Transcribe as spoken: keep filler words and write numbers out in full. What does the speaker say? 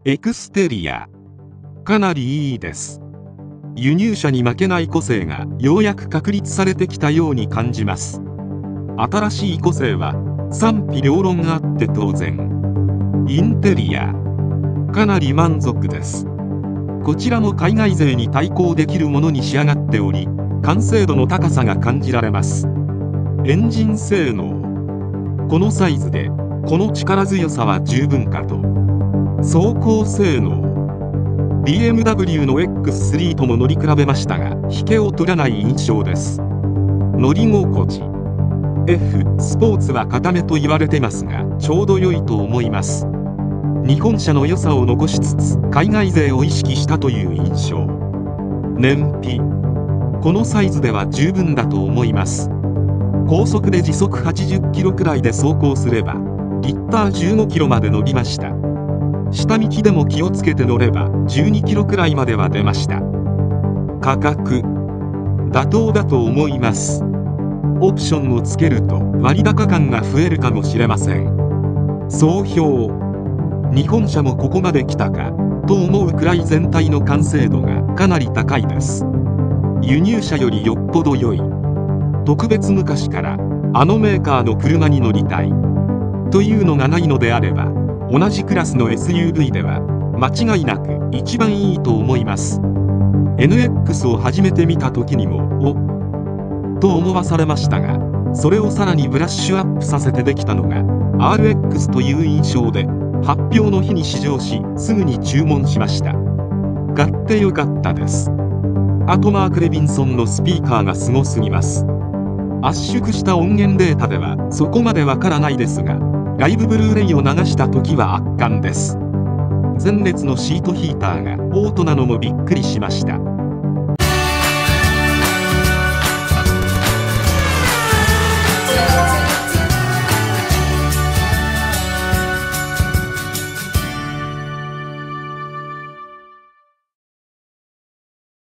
エクステリア。かなりいいです。輸入車に負けない個性がようやく確立されてきたように感じます。新しい個性は賛否両論があって当然。インテリア。かなり満足です。こちらも海外勢に対抗できるものに仕上がっており、完成度の高さが感じられます。エンジン性能。このサイズでこの力強さは十分かと。走行性能。ビーエムダブリュー の エックススリー とも乗り比べましたが引けを取らない印象です。乗り心地。 F スポーツは固めと言われてますがちょうど良いと思います。日本車の良さを残しつつ海外勢を意識したという印象。燃費。このサイズでは十分だと思います。高速で時速はちじゅっキロくらいで走行すればリッターじゅうごキロまで伸びました。下道でも気をつけて乗ればじゅうにキロくらいまでは出ました。価格。妥当だと思います。オプションをつけると割高感が増えるかもしれません。総評。日本車もここまで来たかと思うくらい全体の完成度がかなり高いです。輸入車よりよっぽど良い。特別昔からあのメーカーの車に乗りたいというのがないのであれば同じクラスの エスユーブイ では間違いなく一番いいと思います。 エヌエックス を始めてみた時にもおと思わされましたが、それをさらにブラッシュアップさせてできたのが アールエックス という印象で発表の日に試乗しすぐに注文しました。買ってよかったです。あとマーク・レビンソンのスピーカーがすごすぎます。圧縮した音源データではそこまでわからないですがライブブルーレイを流した時は圧巻です。前列のシートヒーターがオートなのもびっくりしました。